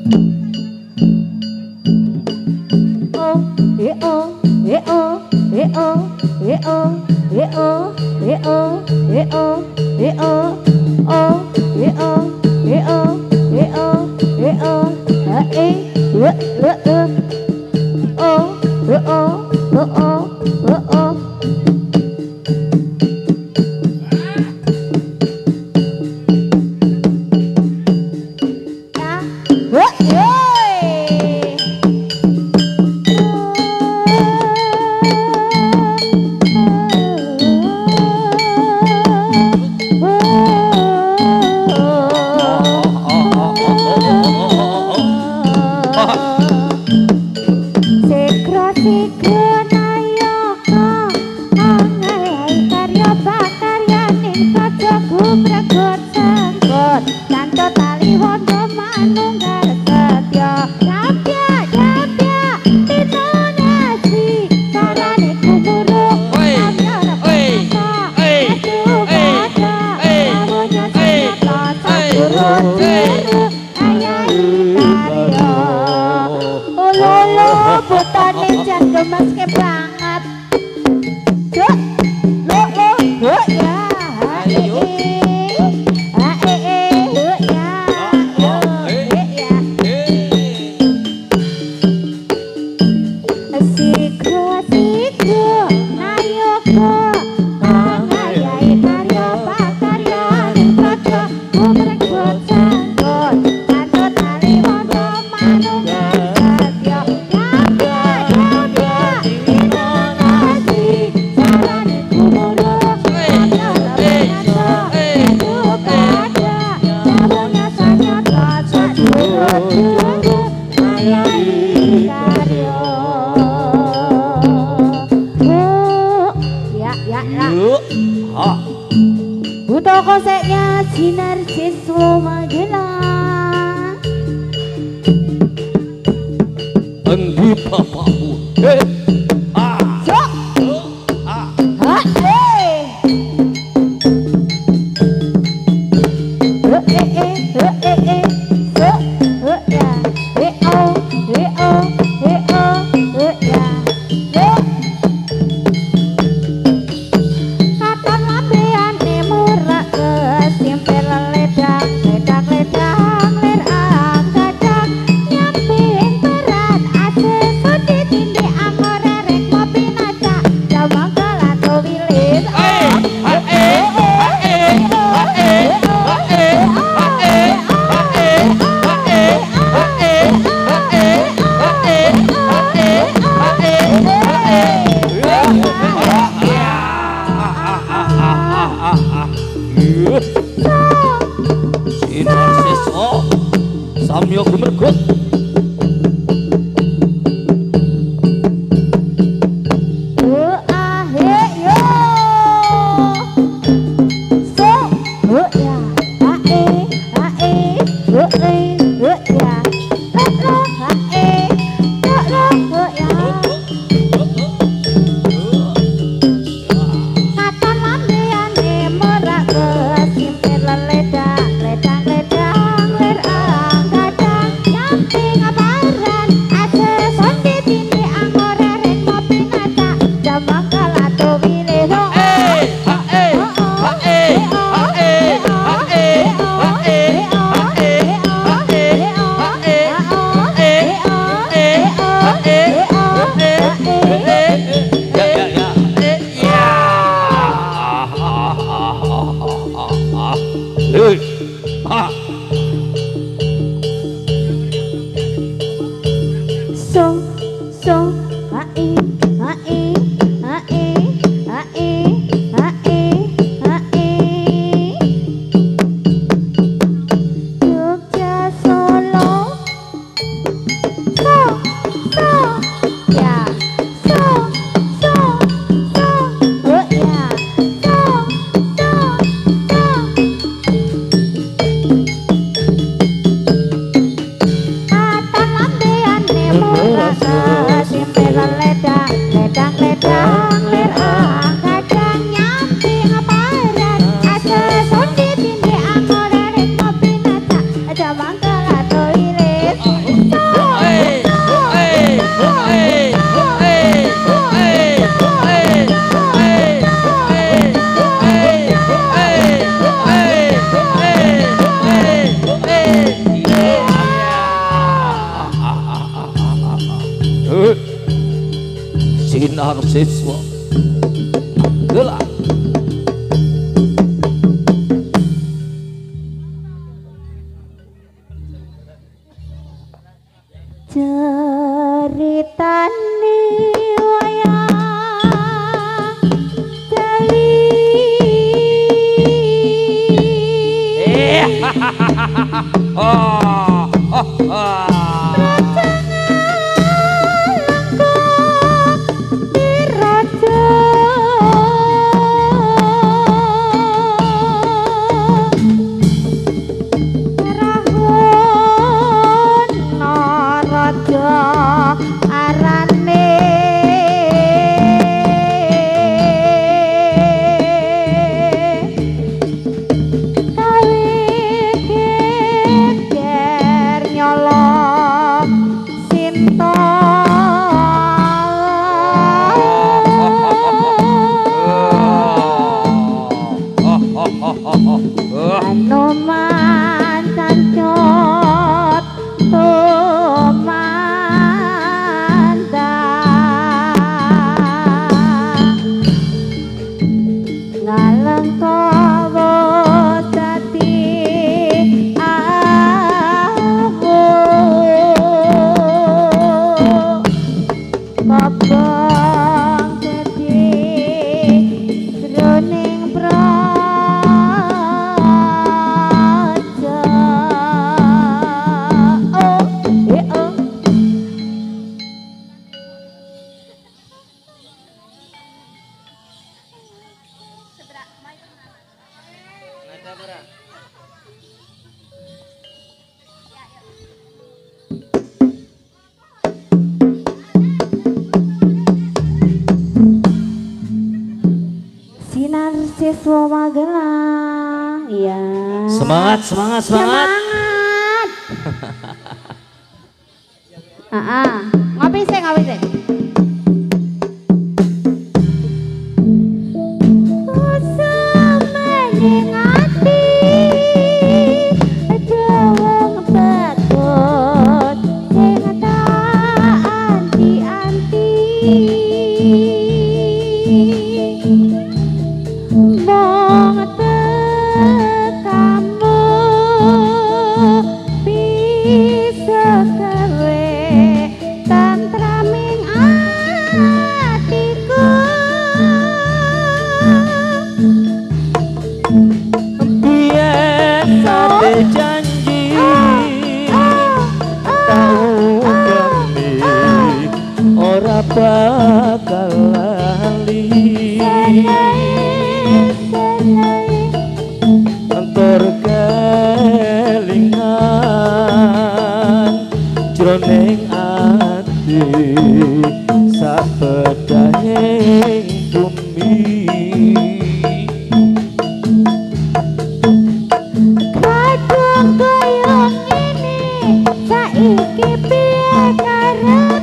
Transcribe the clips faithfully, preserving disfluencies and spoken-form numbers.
Ledang ledang ledang ledang Sinar Siswa. Gelah. Ceritane wayang Jali. Eh, oh, oh, oh. Sinar Siswa Magelang. Iya. Semangat, semangat, semangat. Semangat. Ah, ah. Ngopi sih, ngopi sih. Bakal lali antor kelingan jroning ati sapedahing bumi kadung koyo ngene saiki piye karep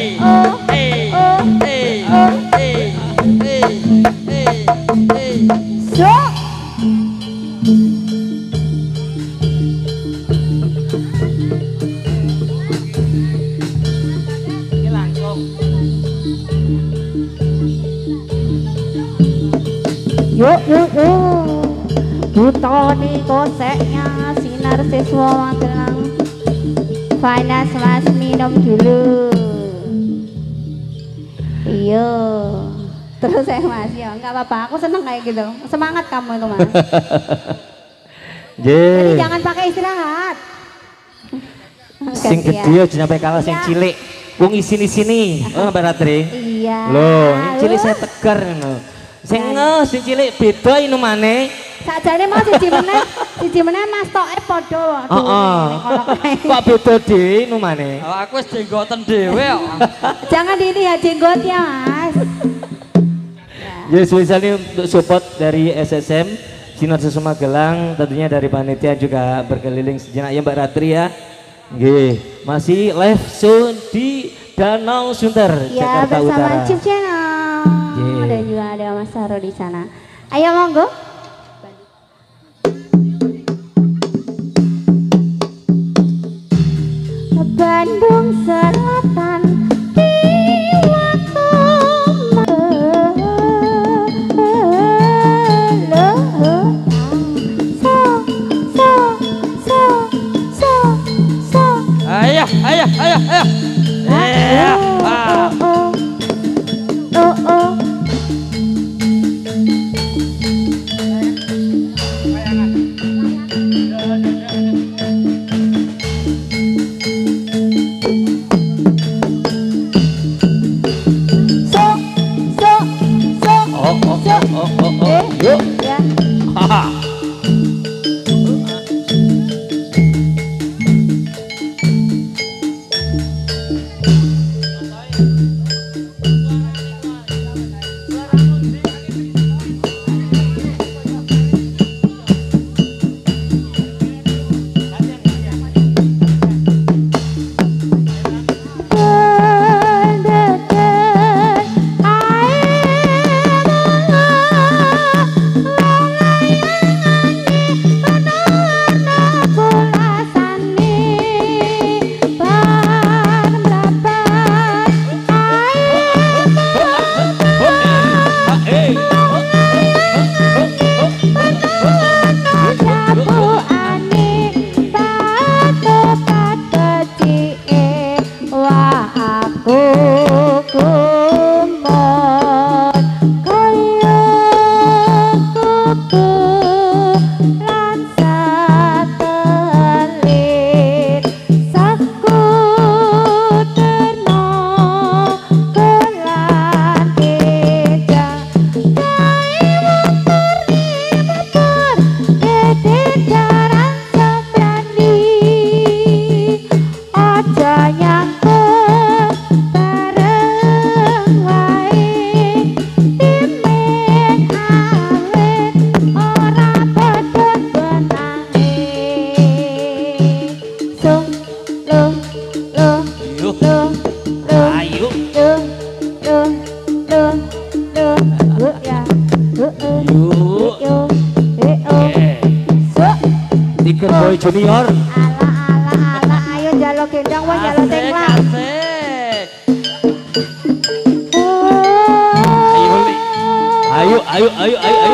Hey, hey, hey. Yuk yuk yuk. Butoni koseknya sinar siswa Magelang. Finance mas minum dulu. Iya. Terus saya mas ya nggak apa-apa. Aku seneng kayak gitu. Semangat kamu itu mas. Jadi jangan pakai istirahat. Sing gede aja sampai kalah sing cilik. Wong isini sini. Oh Mbak Ratri. Iya. Loh, yang cilik saya tegar ngono. Sing nge sing cilik beda inu maneh. Sakjane mau siji meneh, siji meneh Mas Toke padha. Heeh. Kok beda dhewe inu maneh. Aku wis jenggoten dhewe kok. Jangan dilihat jenggotnya, Mas. Ya, spesial ini untuk support dari S S M Sinar Susu Magelang, tentunya dari panitia juga berkeliling sejenak ya Mbak Ratri ya. Nggih, masih live soon di Danau Sunter, Ya, Jakarta bersama Utara. Chip Channel. Yeah. Dan juga ada Mas Saro di sana. Ayo monggo. Bandung Selatan di waktu Ayo, ayo, ayo, ayo. Iya. Ah. Oh oh. So so so. Oh, oh, so. oh, oh, oh, oh. Eh, Yuk. ya. Haha. Tiger Boy Junior. Ala ala ala ayo jalo gendang wong jalo Asik, tenglah. asik. Ayo, Li. Ayo, ayo, ayo, ayo, ayo.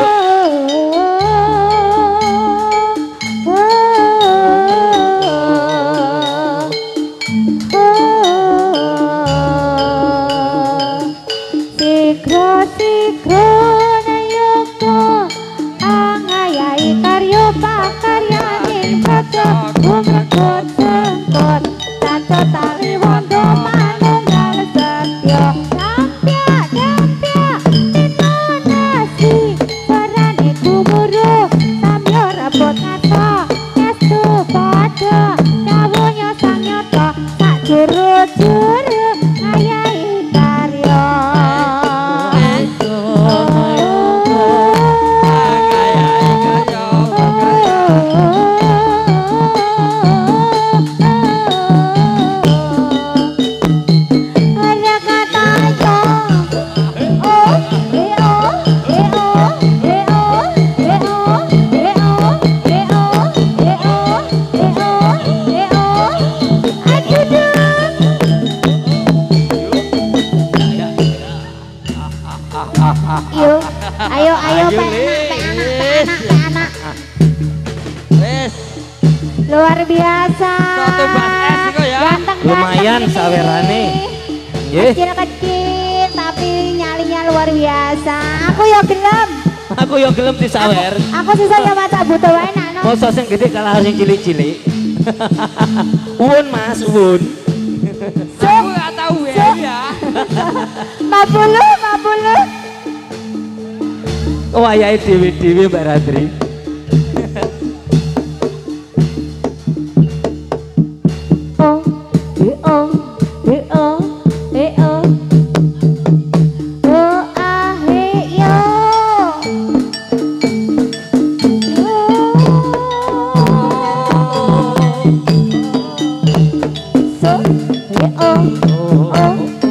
Sigro sigro nayoko angayai karyo pakaryaning kaca umekot sengkot taco tali wondo manunggal setyo dampya dampya tino nasi warane kumuru samyo rabot ngaso ngestu pada dawunya sang nyoto sak juru-juru ngayai karyo Yuk, ayo ayo pe anak pe anak pe anak pe anak. Wes. Luar biasa. Satu bas es kok ya. Ganteng Lumayan sawerane. Nggih. Kecil-kecil tapi nyalinya luar biasa. Aku yo gelem. Aku yo gelem disawer. Aku susah ya maca butuh wae nak. Masa sing gede kalah sing cilik-cilik. Uwun Mas, uwun. Aku gak tahu ya. lima puluh, lima puluh. Oh ayahe dewi-dewi Mbak Ratri. Oh, eh oh, eh oh, eh oh. Oh ah hey yo. So, eh oh, oh, oh.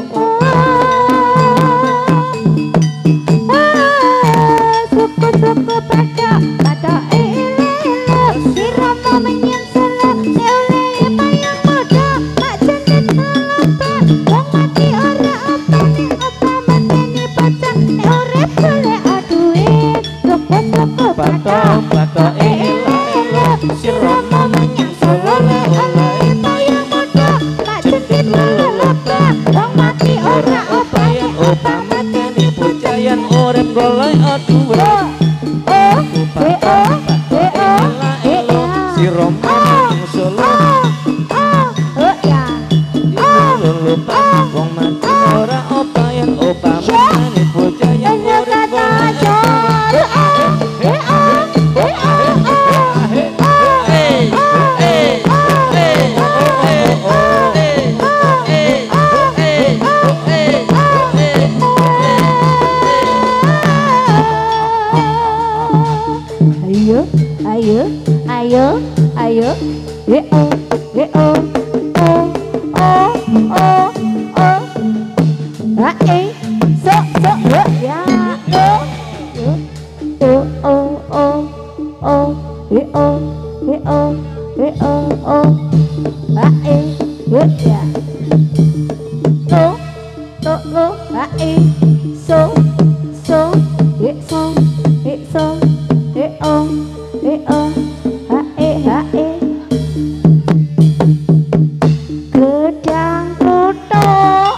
Suku-suku pada pada ele-ele sirama menyang solo oleh payung muda mak jendit ngelompat wong mati ora apa nek apa mateni bocah nek urip golek duwe suku-suku pada pada ele-ele sirama menyang solo oleh payung muda mak jendit ngelompat wong mati ora apa nek apa mateni bocah yang urip golek duwe. Ayo, ayo, ayo, eh oh, eh oh, oh, oh, oh, oh, ah eh, so, so, oh, ya, oh, oh, oh, oh, oh, eh oh, eh oh, eh oh, oh, ah eh, oh, ya, so, so, oh, ah eh, so, so, eh so, eh so, eh oh. Eh oh, ha eh ha eh. Gedang kutuk.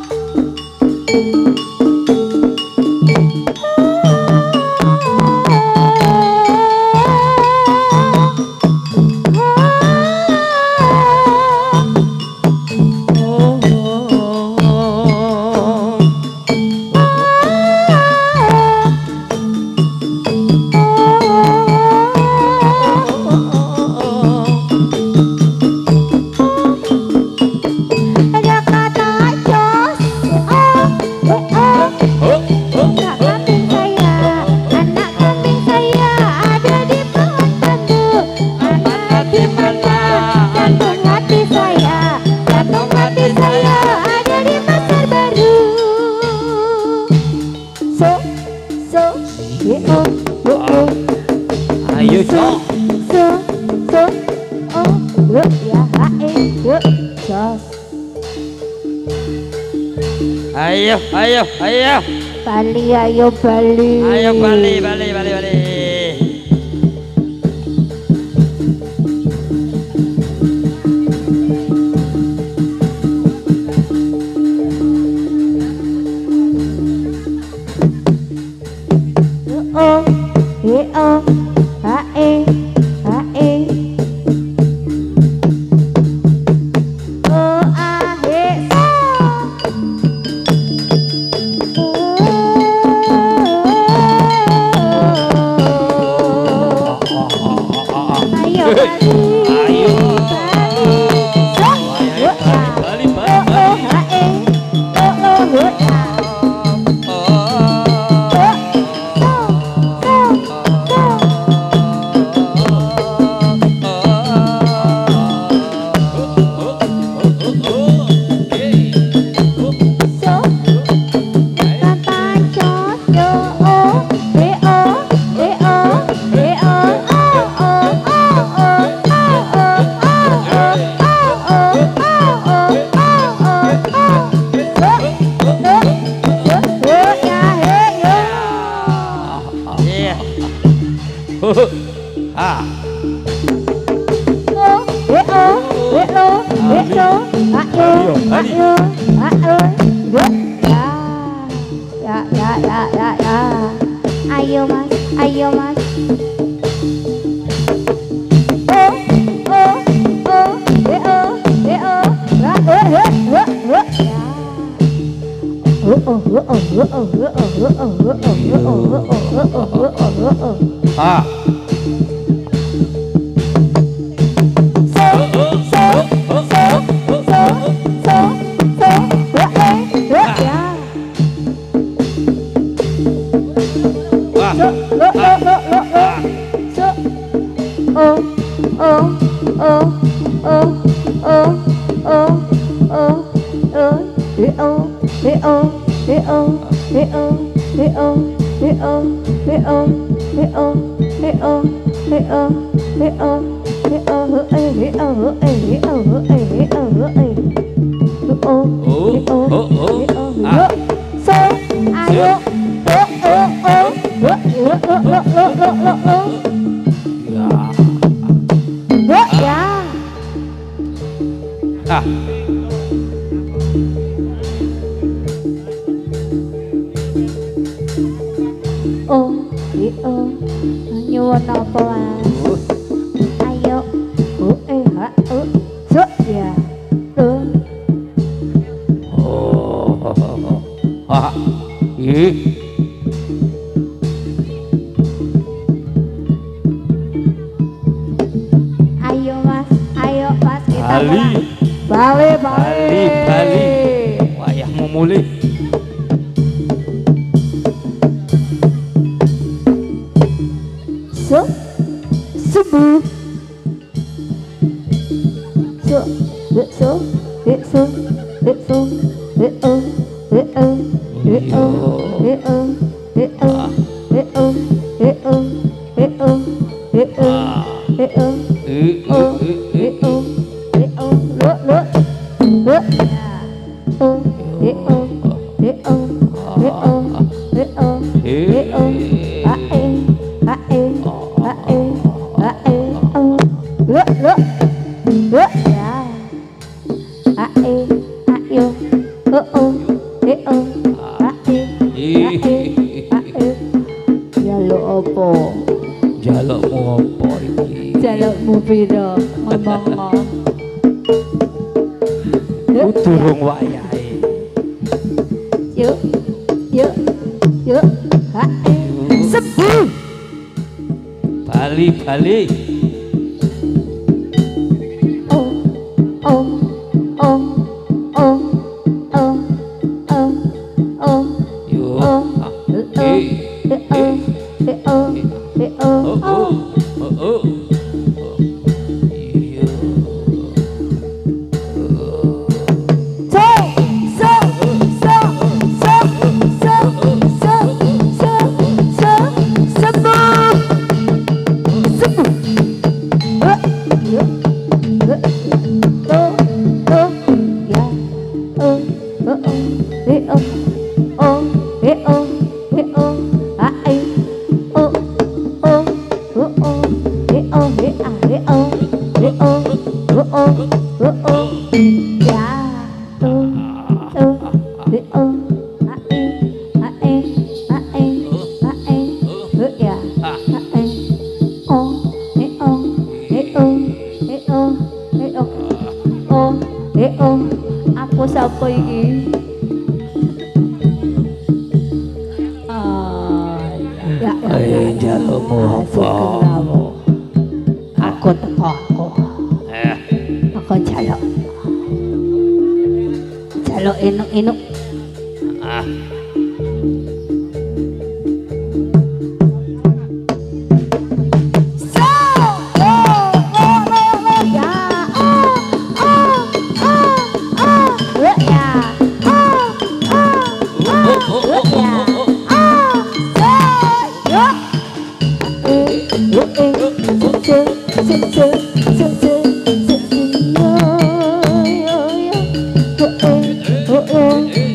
Ayo cok. So, so, oh, yuk ya, hae, yuk, jos. Ayo, ayo, ayo. Bali, ayo Bali. Ayo Bali, Bali, Bali, Bali. Oh, eh oh, hae, hae. Oh ah he so. Ayo Bali. Ayo. Bali. So, yuk ya. Bali, Bali, Oh oh hae. Oh oh yuk ya. Oh Ah. Eh oh, eh oh, eh oh, ayo, ayo, ayo, ya, ya, ya, ya, ya, ayo mas, ayo mas. Oh, oh, oh, eh oh, eh oh, ah, eh, eh, eh, eh, ya. Oh, oh, oh, oh, oh, oh, oh, oh, oh, oh, oh, oh, oh, oh, oh, oh. Ah. Oh, oh, oh, oh.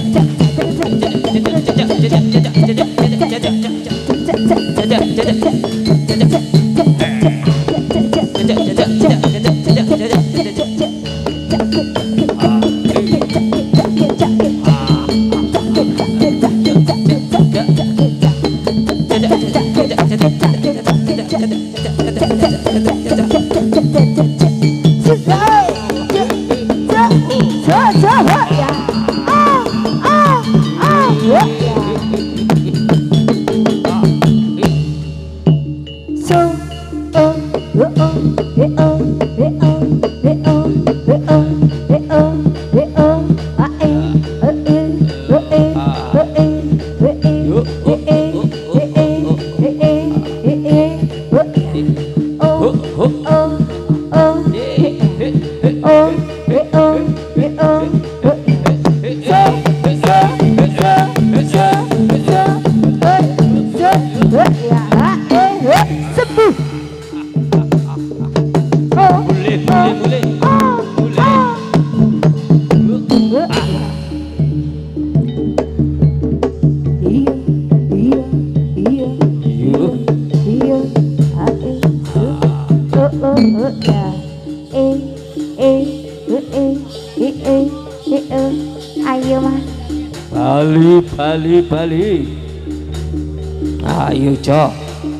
Bali, Bali, Bali. Ayo, Cok.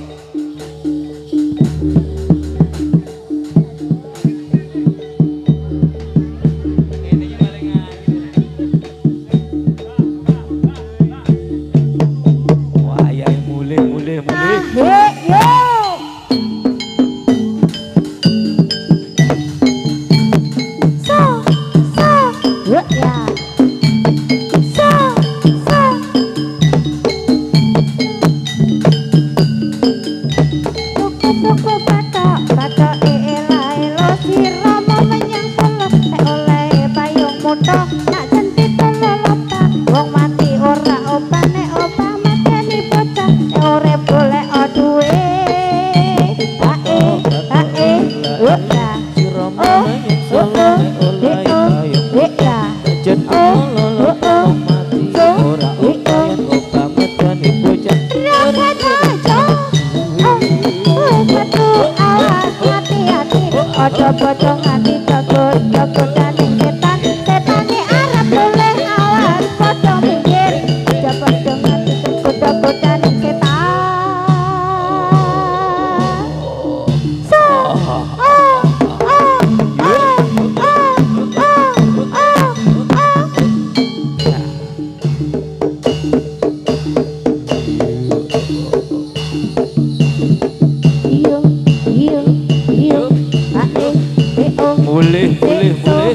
Wah, ya mulai, mulai, mulai. Boleh, boleh, boleh.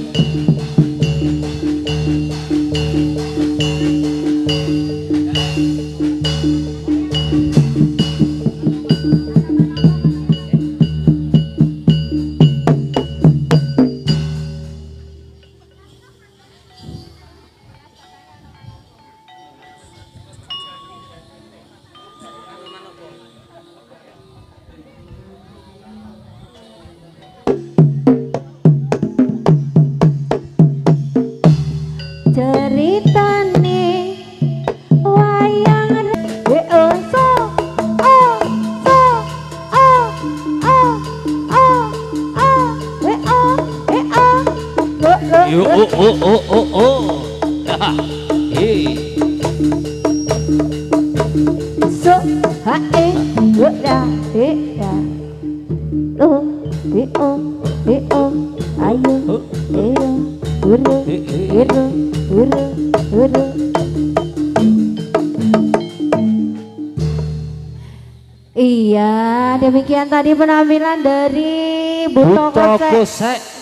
Yo, oh, oh, oh, oh, oh. Hey. So, ha, eh, yo, da, eh, da. Oh, eh, oh, eh, oh. Ayo, eh, oh. Uru, uru, uru, uru. Iya, demikian tadi penampilan dari Buto Kosek.